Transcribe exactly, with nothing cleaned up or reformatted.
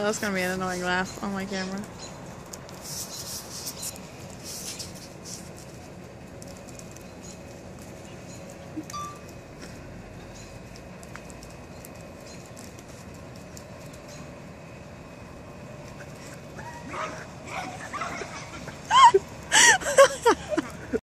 Oh, that's gonna be an annoying laugh on my camera.